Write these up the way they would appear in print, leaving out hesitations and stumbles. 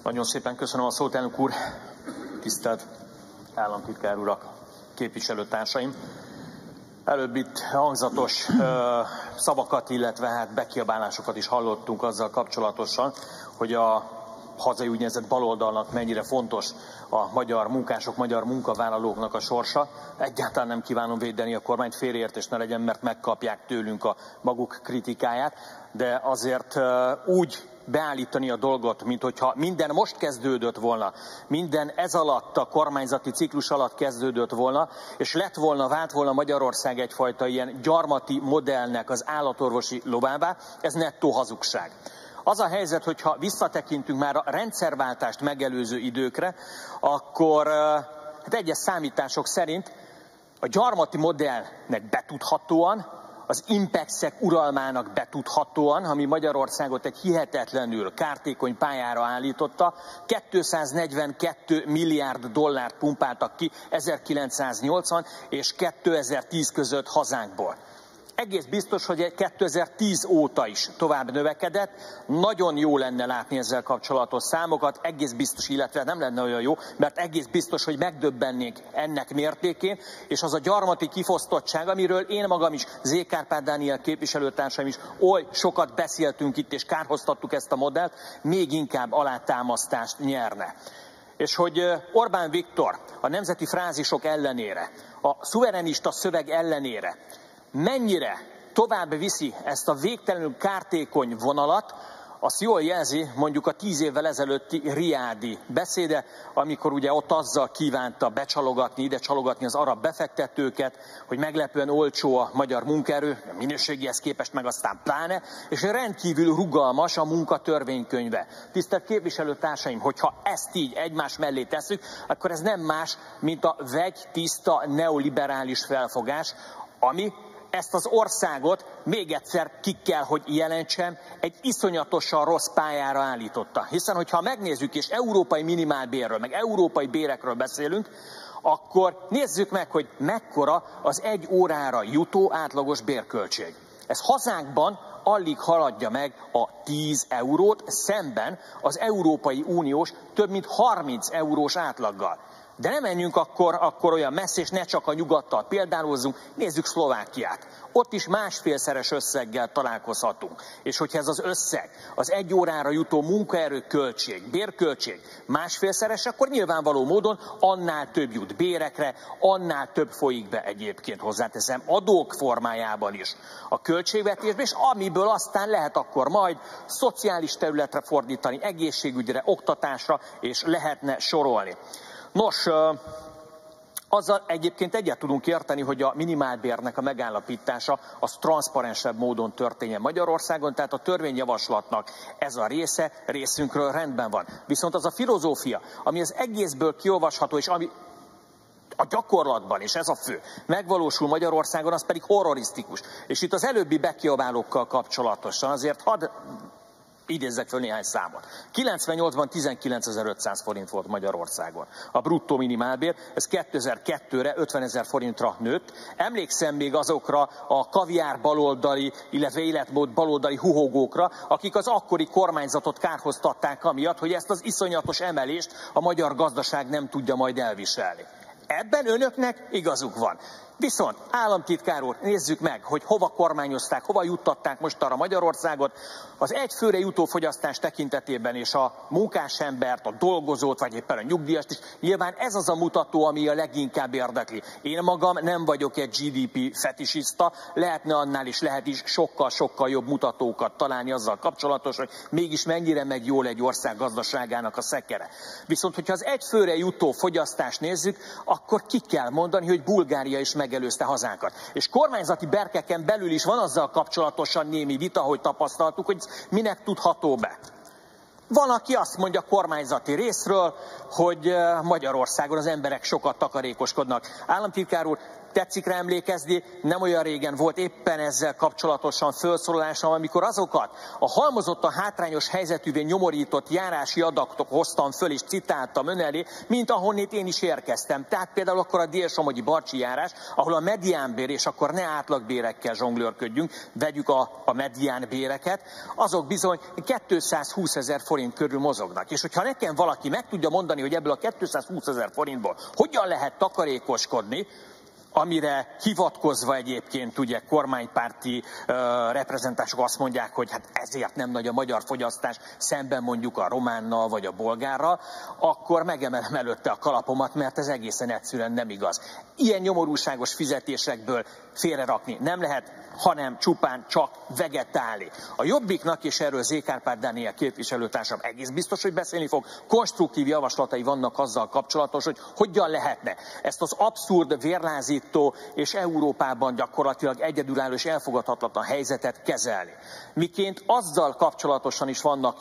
Nagyon szépen köszönöm a szót, elnök úr, tisztelt államtitkár urak, képviselőtársaim. Előbb itt hangzatos szavakat, illetve bekiabálásokat is hallottunk azzal kapcsolatosan, hogy a hazai úgynevezett baloldalnak mennyire fontos a magyar munkások, magyar munkavállalóknak a sorsa. Egyáltalán nem kívánom védeni a kormányt, félreértés ne legyen, mert megkapják tőlünk a maguk kritikáját, de azért úgy beállítani a dolgot, mint hogyha minden most kezdődött volna, minden ez alatt a kormányzati ciklus alatt kezdődött volna, és lett volna, vált volna Magyarország egyfajta ilyen gyarmati modellnek az állatorvosi lovává, ez nettó hazugság. Az a helyzet, hogyha visszatekintünk már a rendszerváltást megelőző időkre, akkor egyes számítások szerint a gyarmati modellnek betudhatóan, az impexek uralmának betudhatóan, ami Magyarországot egy hihetetlenül kártékony pályára állította, 242 milliárd dollárt pumpáltak ki 1980 és 2010 között hazánkból. Egész biztos, hogy 2010 óta is tovább növekedett. Nagyon jó lenne látni ezzel kapcsolatos számokat, egész biztos, illetve nem lenne olyan jó, mert egész biztos, hogy megdöbbennénk ennek mértékén, és az a gyarmati kifosztottság, amiről én magam is, Z. Kárpát Dániel képviselőtársaim is oly sokat beszéltünk itt, és kárhoztattuk ezt a modellt, még inkább alátámasztást nyerne. És hogy Orbán Viktor a nemzeti frázisok ellenére, a szuverenista szöveg ellenére mennyire tovább viszi ezt a végtelenül kártékony vonalat, azt jól jelzi mondjuk a 10 évvel ezelőtti riádi beszéde, amikor ugye ott azzal kívánta becsalogatni, ide csalogatni az arab befektetőket, hogy meglepően olcsó a magyar munkaerő, a minőségihez képest meg aztán pláne, és rendkívül rugalmas a munkatörvénykönyve. Tisztelt képviselőtársaim, hogyha ezt így egymás mellé tesszük, akkor ez nem más, mint a vegytiszta neoliberális felfogás, ami ezt az országot még egyszer ki kell, hogy jelentsem, egy iszonyatosan rossz pályára állította. Hiszen, hogyha megnézzük, és európai minimálbérről, meg európai bérekről beszélünk, akkor nézzük meg, hogy mekkora az egy órára jutó átlagos bérköltség. Ez hazánkban alig haladja meg a 10 eurót, szemben az Európai Uniós több mint 30 eurós átlaggal. De ne menjünk akkor olyan messze, és ne csak a nyugattal példálózzunk, nézzük Szlovákiát. Ott is másfélszeres összeggel találkozhatunk. És hogyha ez az összeg, az egy órára jutó munkaerő költség, bérköltség másfélszeres, akkor nyilvánvaló módon annál több jut bérekre, annál több folyik be egyébként, hozzáteszem, adók formájában is a költségvetésbe, és amiből aztán lehet akkor majd szociális területre fordítani, egészségügyre, oktatásra, és lehetne sorolni. Nos, azzal egyébként egyet tudunk érteni, hogy a minimálbérnek a megállapítása az transzparensebb módon történjen Magyarországon, tehát a törvényjavaslatnak ez a része részünkről rendben van. Viszont az a filozófia, ami az egészből kiolvasható, és ami a gyakorlatban, és ez a fő, megvalósul Magyarországon, az pedig horrorisztikus. És itt az előbbi bekiabálókkal kapcsolatosan azért hadd idézzek föl néhány számot. 98-ban 19.500 forint volt Magyarországon a bruttó minimálbér, ez 2002-re 50 000 forintra nőtt. Emlékszem még azokra a kaviár baloldali, illetve életmód baloldali huhogókra, akik az akkori kormányzatot kárhoztatták amiatt, hogy ezt az iszonyatos emelést a magyar gazdaság nem tudja majd elviselni. Ebben önöknek igazuk van. Viszont, államtitkár úr, nézzük meg, hogy hova kormányozták, hova juttatták most arra Magyarországot. Az egyfőre jutó fogyasztás tekintetében és a munkásembert, a dolgozót, vagy éppen a nyugdíjast is, nyilván ez az a mutató, ami a leginkább érdekli. Én magam nem vagyok egy GDP fetisista, lehetne annál is, lehet is sokkal-sokkal jobb mutatókat találni azzal kapcsolatos, hogy mégis mennyire megy jól egy ország gazdaságának a szekere. Viszont, hogyha az egyfőre jutó fogyasztást nézzük, akkor ki kell mondani, hogy Bulgária is megelőzte hazánkat. És kormányzati berkeken belül is van azzal kapcsolatosan némi vita, hogy tapasztaltuk, hogy minek tudható be. Van, aki azt mondja kormányzati részről, hogy Magyarországon az emberek sokat takarékoskodnak. Államtitkár úr, Tetszik rá emlékezni, nem olyan régen volt éppen ezzel kapcsolatosan felszólalásom, amikor azokat a halmozottan hátrányos helyzetűvé nyomorított járási adatok hoztam föl és citáltam ön elé, mint ahonnét én is érkeztem. Tehát például akkor a Dél-Somogyi Barcsi járás, ahol a mediánbér, és akkor ne átlagbérekkel zsonglőrködjünk, vegyük a mediánbéreket, azok bizony 220 000 forint körül mozognak. És hogyha nekem valaki meg tudja mondani, hogy ebből a 220 000 forintból hogyan lehet takarékoskodni, amire hivatkozva egyébként ugye kormánypárti reprezentások azt mondják, hogy hát ezért nem nagy a magyar fogyasztás szemben mondjuk a románnal vagy a bolgárral, akkor megemelem előtte a kalapomat, mert ez egészen egyszerűen nem igaz. Ilyen nyomorúságos fizetésekből félrerakni nem lehet, hanem csupán csak vegetálni. A Jobbiknak, és erről Z. Kárpát Dániel képviselőtársam egész biztos, hogy beszélni fog, konstruktív javaslatai vannak azzal kapcsolatos, hogy hogyan lehetne ezt az abszurd, vérlázító és Európában gyakorlatilag egyedülálló és elfogadhatatlan helyzetet kezelni. Miként azzal kapcsolatosan is vannak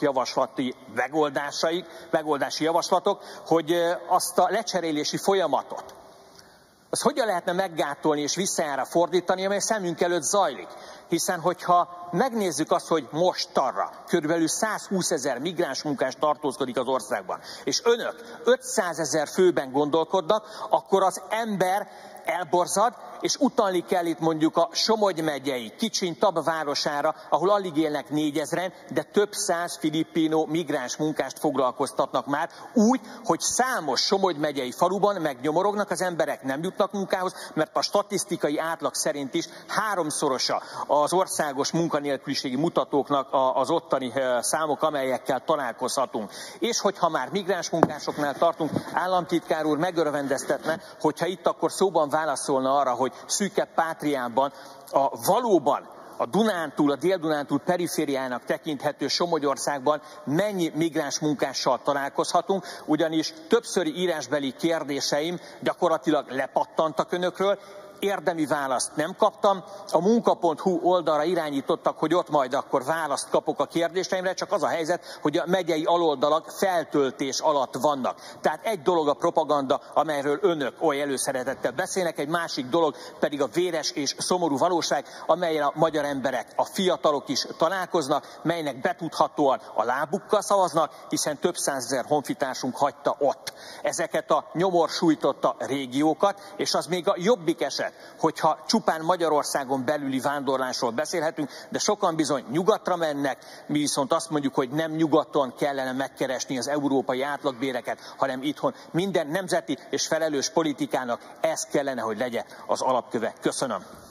megoldási javaslatok, hogy azt a lecserélési folyamatot, azt hogyan lehetne meggátolni és visszajára fordítani, amely szemünk előtt zajlik. Hiszen, hogyha megnézzük azt, hogy mostanra körülbelül 120 000 migráns munkás tartózkodik az országban, és önök 500 000 főben gondolkodnak, akkor az ember elborzad, és utalni kell itt mondjuk a Somogy megyei Kicsiny-Tab városára, ahol alig élnek 4000-en, de több száz filippino migráns munkást foglalkoztatnak már, úgy, hogy számos Somogy megyei faluban megnyomorognak az emberek, nem jutnak munkához, mert a statisztikai átlag szerint is háromszorosa az országos munkanélküliségi mutatóknak az ottani számok, amelyekkel találkozhatunk. És hogyha már migráns munkásoknál tartunk, államtitkár úr megörvendeztetne, hogyha itt akkor szóban válaszolna arra, hogy szűkebb Pátriánban valóban a Dunántúl, a Dél-Dunántúl perifériának tekinthető Somogyországban mennyi migráns munkással találkozhatunk, ugyanis többszöri írásbeli kérdéseim gyakorlatilag lepattantak önökről, érdemi választ nem kaptam, a munka.hu oldalra irányítottak, hogy ott majd akkor választ kapok a kérdéseimre, csak az a helyzet, hogy a megyei aloldalak feltöltés alatt vannak. Tehát egy dolog a propaganda, amelyről önök oly előszeretettel beszélnek, egy másik dolog pedig a véres és szomorú valóság, amelyen a magyar emberek, a fiatalok is találkoznak, melynek betudhatóan a lábukkal szavaznak, hiszen több százezer honfitársunk hagyta ott ezeket a nyomor sújtotta régiókat, és az még a Jobbik eset, hogyha csupán Magyarországon belüli vándorlásról beszélhetünk, de sokan bizony nyugatra mennek, mi viszont azt mondjuk, hogy nem nyugaton kellene megkeresni az európai átlagbéreket, hanem itthon. Minden nemzeti és felelős politikának ez kellene, hogy legyen az alapköve. Köszönöm.